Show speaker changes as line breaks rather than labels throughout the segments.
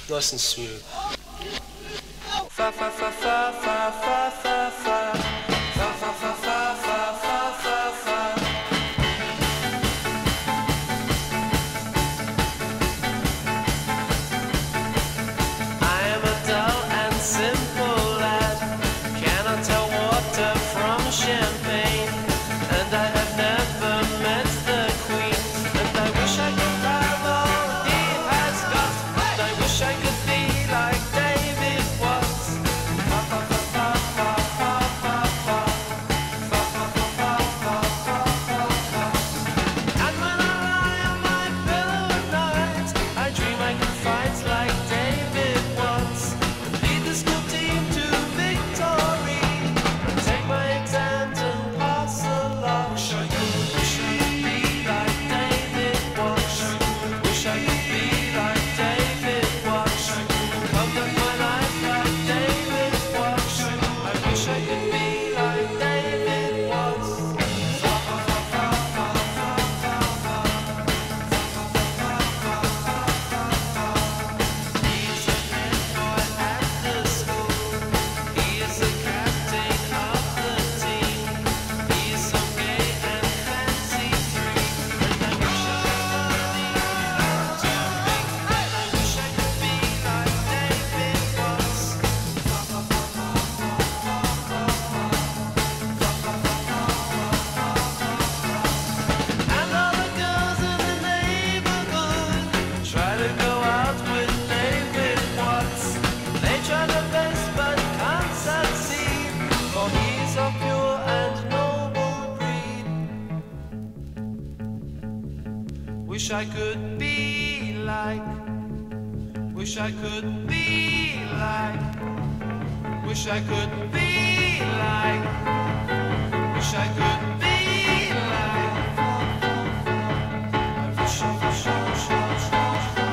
Nice and smooth.
Fa fa fa fa fa fa fa fa fa fa fa fa fa fa fa fa. I am a dull and simple lad, cannot tell water from champagne, and I have never met the Queen, and I wish I could have all he has got, and I wish I could be like David Watts. Fa fa fa fa fa fa fa fa fa fa fa fa fa fa fa. And when I lie on my pillow at night, I dream I can fight like David Watts, and lead the school team to victory, and take my exams and pass along. Wish I could be like David Watts. Wish I could be like David Watts. Come back my life like David Watts. I wish I could be like David Watts. Fa fa fa fa fa fa fa fa. He's a head boy at the school. He is the captain of the team. He is so gay and fancy-free, and I wish I could to me. And I wish I could be like David Watts. Fa fa fa fa fa fa fa fa. Fa fa fa fa fa fa fa fa. And all the girls in the neighborhood try to go out with David Watts. They try their best but can't succeed, for he's of pure and noble breed. Wish I could be like, wish I could be like, wish I could be like, wish I could be like. I wish I wish I wish I wish I wish I.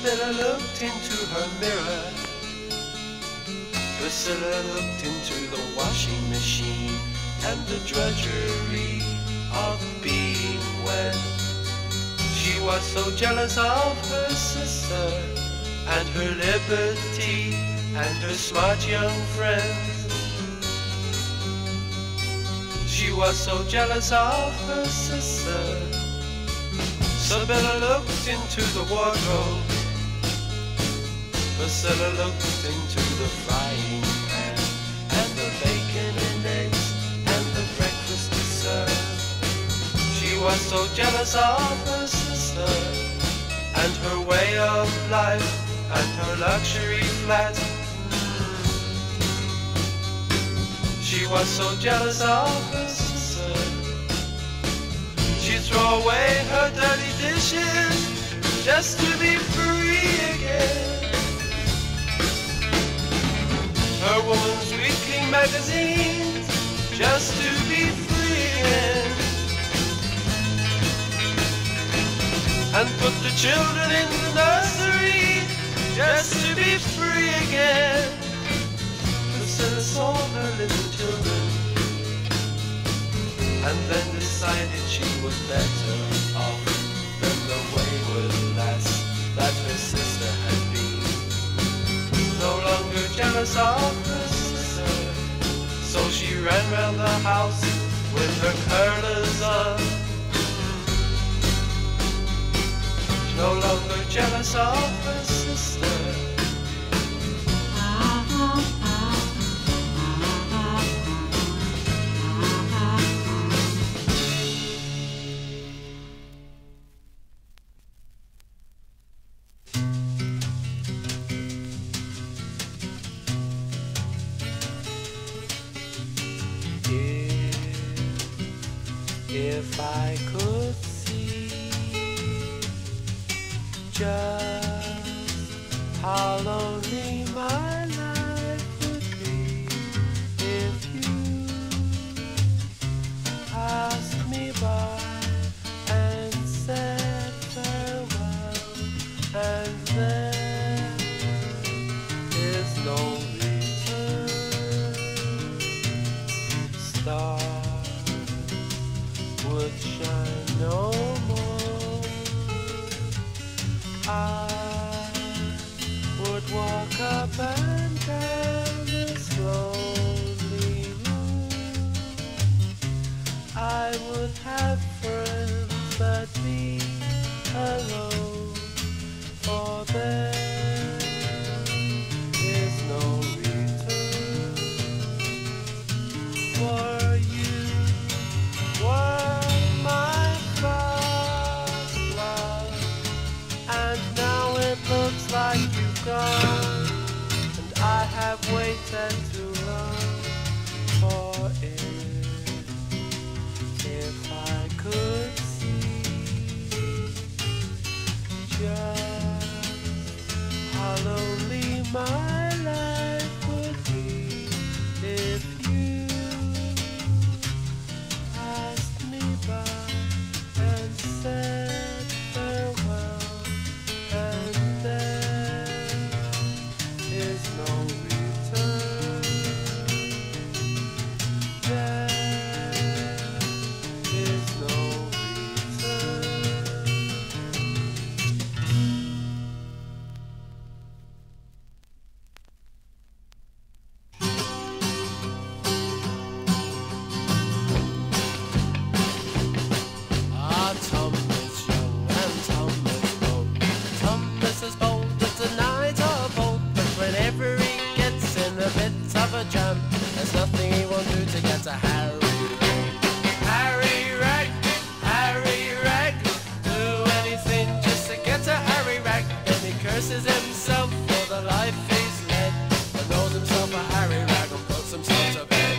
Priscilla looked into her mirror. Priscilla looked into the washing machine and the drudgery of being wed. She was so jealous of her sister and her liberty and her smart young friends. She was so jealous of her sister. Priscilla looked into the wardrobe. Priscilla looked into the frying pan and the bacon and eggs and the breakfast to serve. She was so jealous of her sister and her way of life and her luxury flat. She was so jealous of her sister. She'd throw away her dirty dishes just to be free again. Her Woman's Weekly magazines just to be free again. And put the children in the nursery just to be free again. Priscilla saw her little children and then decided she was better off than the wayward lass that her sister had been. No longer jealous of her sister, so she ran round the house with her curlers on. No longer jealous of her sister. If I could see just how lonely my life would be if you passed me by and said farewell, and there is no return. Stars would shine no more. I would walk up and down this lonely room. I would have friends that be alone, for there is no return. For you were my first love, and now it looks like you've gone, and I have waited too long for it. If I could see just how lonely my life would be if you passed me by and said farewell, and there is no return. There is no return. Tom is young and Tom is bold. Tom is as bold as the night of old, but whenever he gets in a bit of a jam, there's nothing he won't do to get to Harry Rag. Harry Rag, Harry Rag, do anything just to get to Harry Rag. Then he curses himself for the life he's led, and knows himself a Harry Rag and puts himself to bed.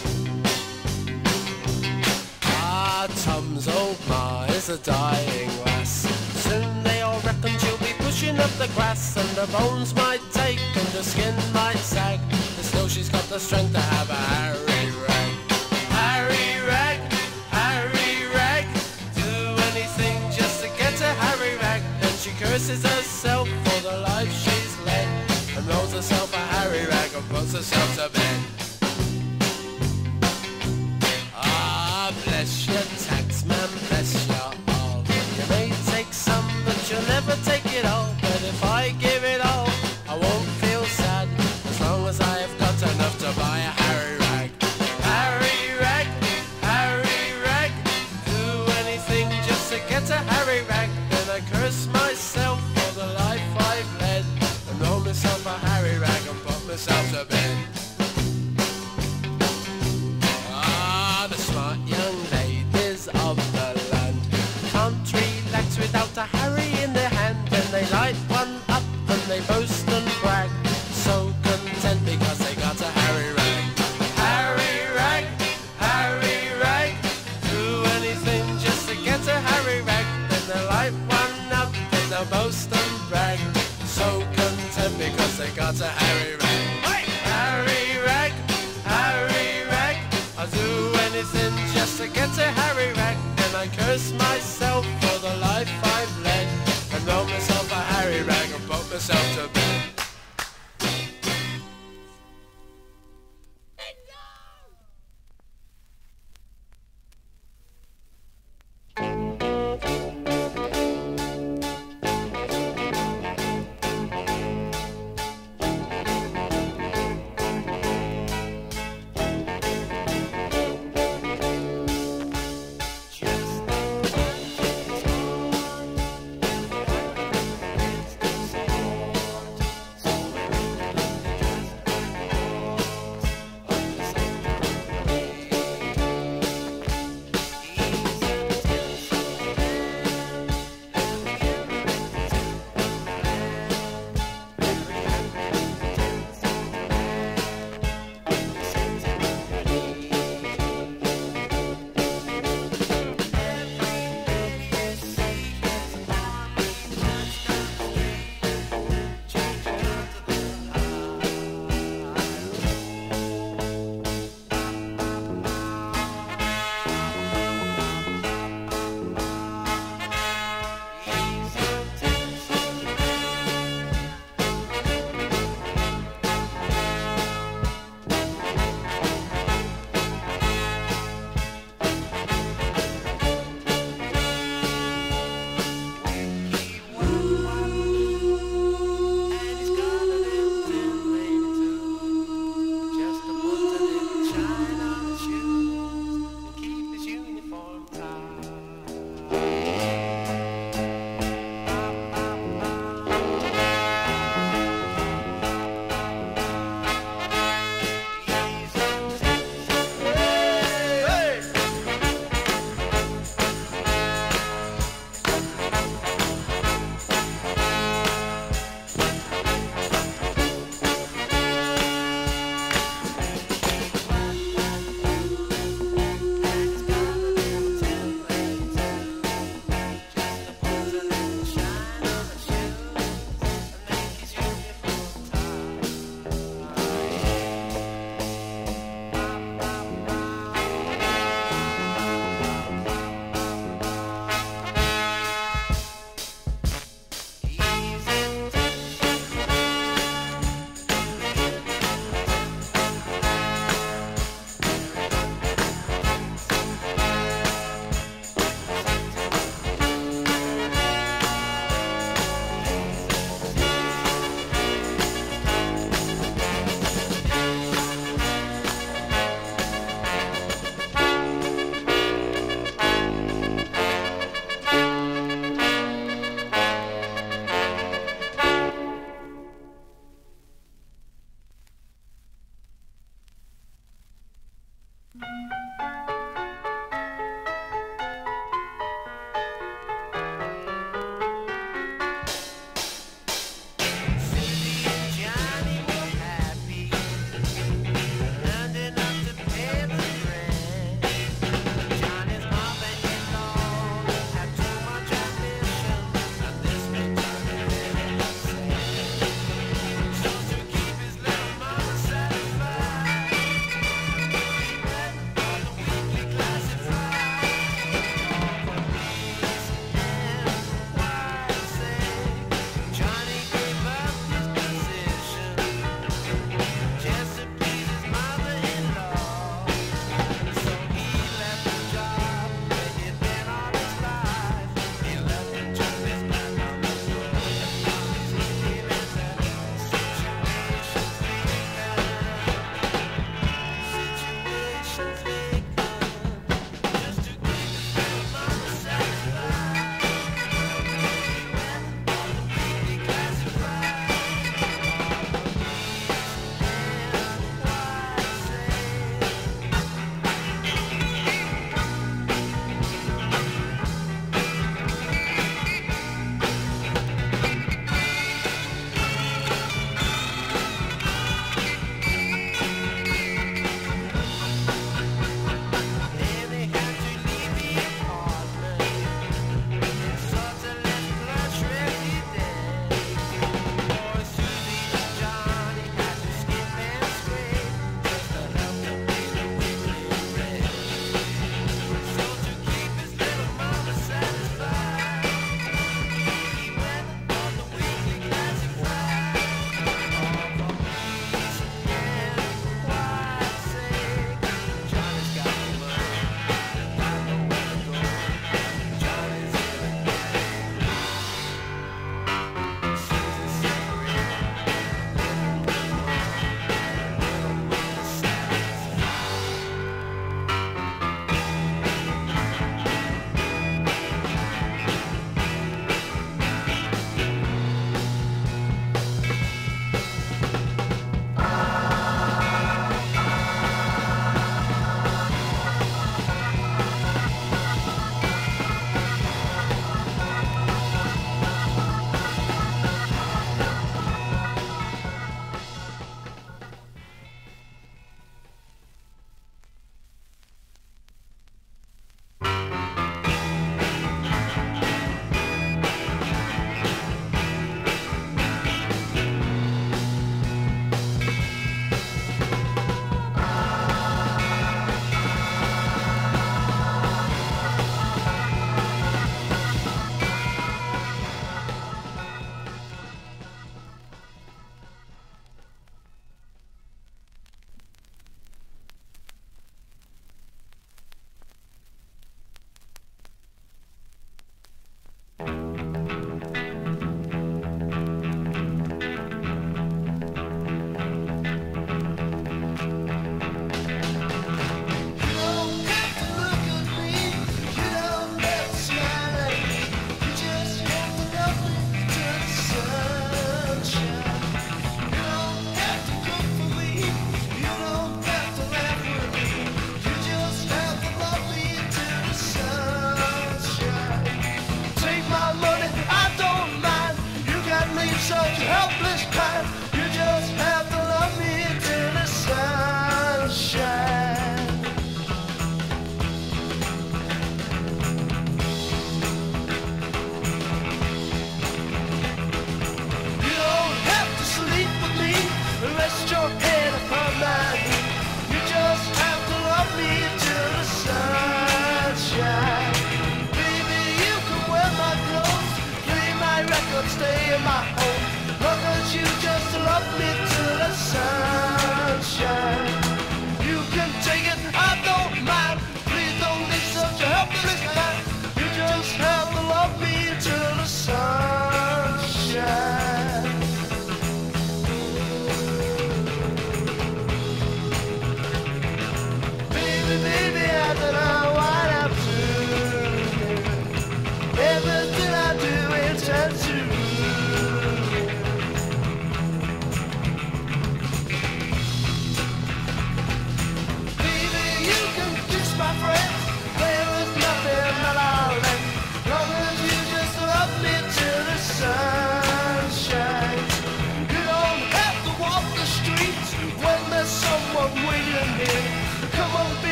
Tom's old ma is a dying lass. Soon they all reckon she'll be pushing up the grass, and her bones might take and her skin might sag, but still she's got the strength to have a Harry Rag. Harry Rag, Harry Rag, do anything just to get to Harry Rag. Then she curses herself for the life she's led, and rolls herself a Harry rag and puts herself to bed. Ah, bless your taxman, bless your all. You may take some, but you'll never take it all. But if I give it all, I won't feel sad, as long as I have got enough to buy a Harry rag. Harry rag, Harry rag, do anything just to get a Harry rag. Then I curse myself for the life I've led, and roll myself a Harry rag and put myself to bed. Ah, the smart young ladies of the land can't relax without a Harry in their hand. Then they light one up and they boast and brag, so content because they got a Harry rag. Harry rag, Harry rag, do anything just to get a Harry rag. Then they light one up and they boast and brag, so content because they got a Harry rag. Harry rag, Harry rag, I'll do anything just to get a Harry rag. Then I curse myself for the life I've led, and roll myself a Harry rag and put myself to bed.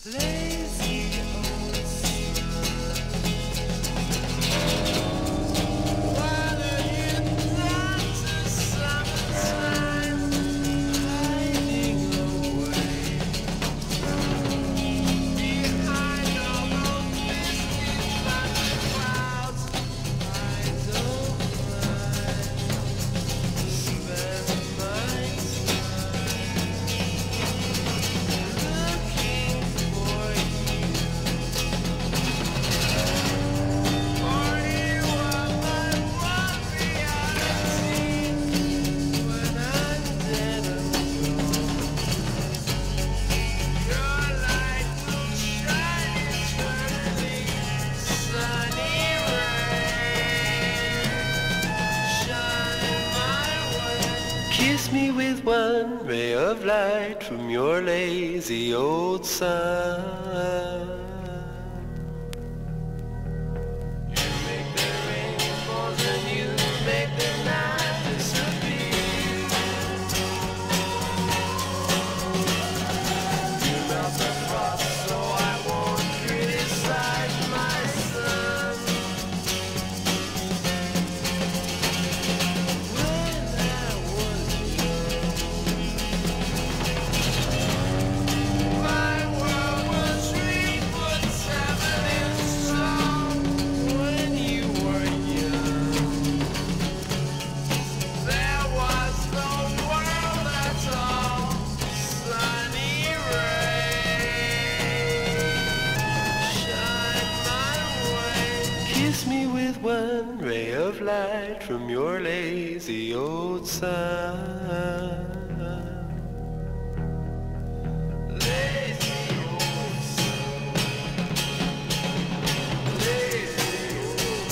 Lazy old what are you done to summertime? Hiding away behind all those misty thunder clouds. I don't mind spend my looking for you. For you are my one reality. When I'm dead and gone, your light will shine eternally. Sunny rays shine my way. Kiss me with one ray of light from your lazy old sun. You make the rainbows and you make the night disappear. You melt the frost so I won't criticize my son. When I was young, my world was 3'7" tall. When you were young, there was no world at all. Sunny rays shine my way. Kiss me with one ray of light from your lazy old sun. Lazy old sun. Lazy old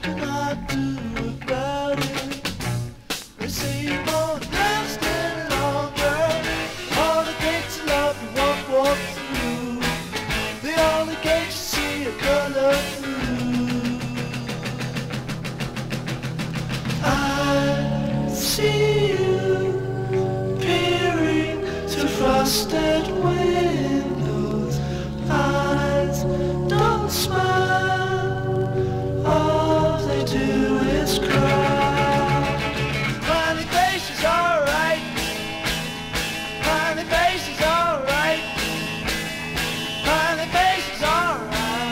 can I do about it? They say you won't last any longer. All the gates of love you won't walk through. The only gates you see a color through. I see you peering through frosted windows. Eyes don't smile, all they do is cry. Funny faces, alright. Funny faces, alright. Funny faces, alright.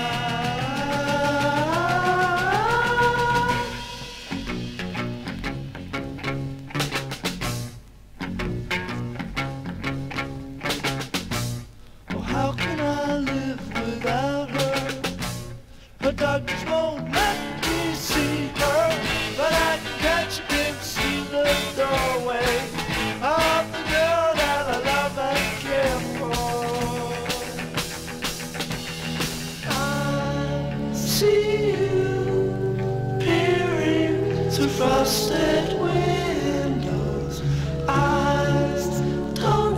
Oh, how can I live without her? Her doctors won't let me see her, but I can catch a glimpse through the doorway of the girl that I love and care for. I see you peering through frosted windows. Eyes don't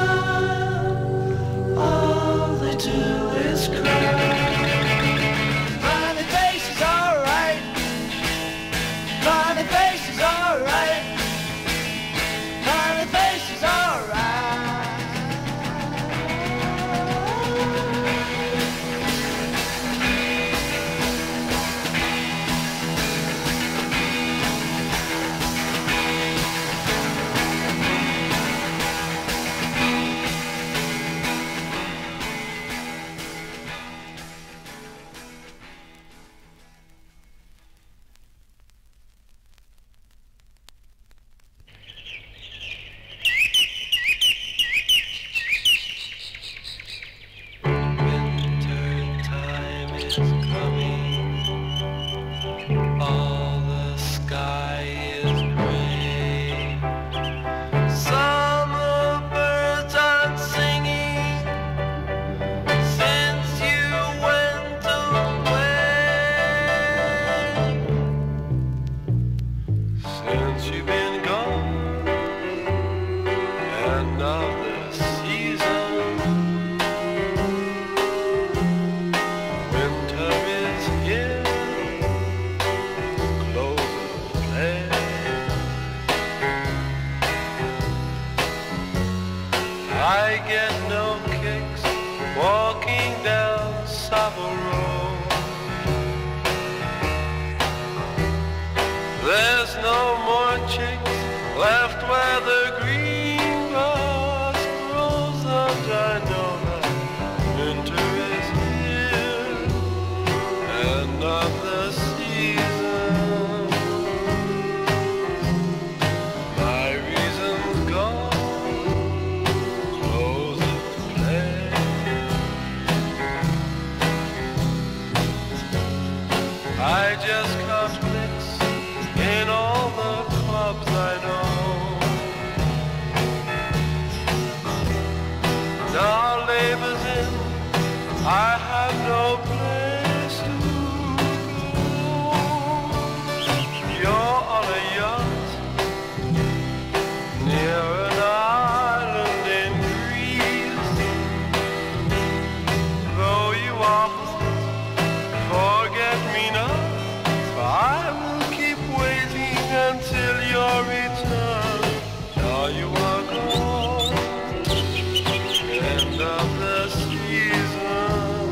smile, all they do is cry. Funny faces, alright. Funny faces, alright. Funny faces, alright.
Winter time is coming. All the sky is gray. Summer birds aren't singing since you went away. Since you've been gone, end of the season. Winter is here, close of play. I get no kicks walking down Savo Road. There's no more chicks left where the green grass grows, and I know that winter is here, end of the season. My reason's gone, close of play. I just count clicks in all the clubs I know. Now labor's in, I have no place to go. You're on a yacht near an island in Greece. Though you are forget me not, I will keep waiting until your return. Now you are gone, end of the season.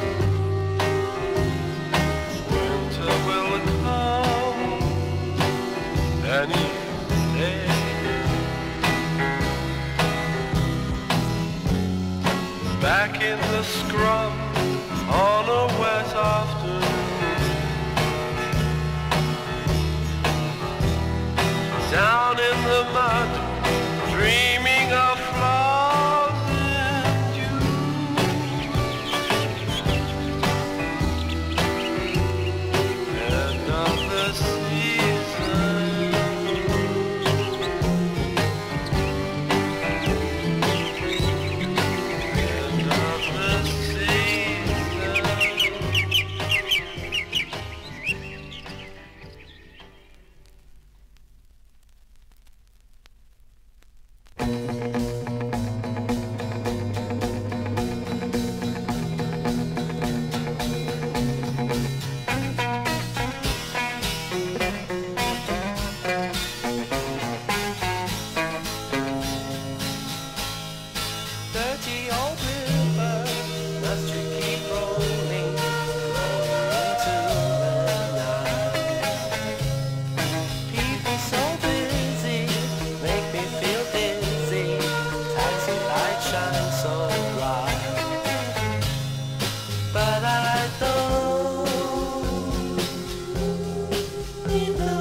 Winter will come any day. Back in the scrub on a wet afternoon, down in the mud, dreaming of flowers in June. End of the season. End of the season.
seen the